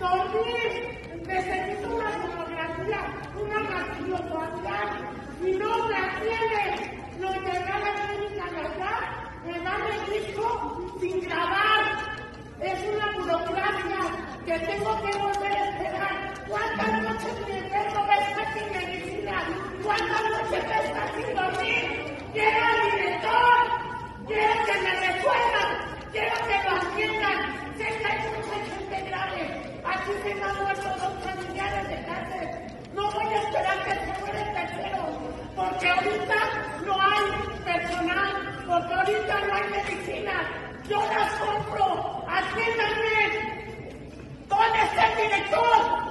dormir, necesito una sonografía, una radiografía, si no la tiene, lo llevé a la clínica de allá, me dan el disco sin grabar. Es una burocracia que tengo que volver a esperar. ¿Cuántas noches mi enfermo va a estar sin medicina? ¿Cuántas noches va a estar sin dormir? ¡Quiero al director! ¡Quiero que me resuelvan! ¡Quiero que lo atiendan! ¡Sé que hay mucha gente grave! Aquí se me han muerto 2 familiares de cáncer. No voy a esperar que se muera el tercero, porque ahorita no hay personal, porque ahorita no hay medicina. Yo las compro. ¡Atiéndanme! ¿Dónde está el director?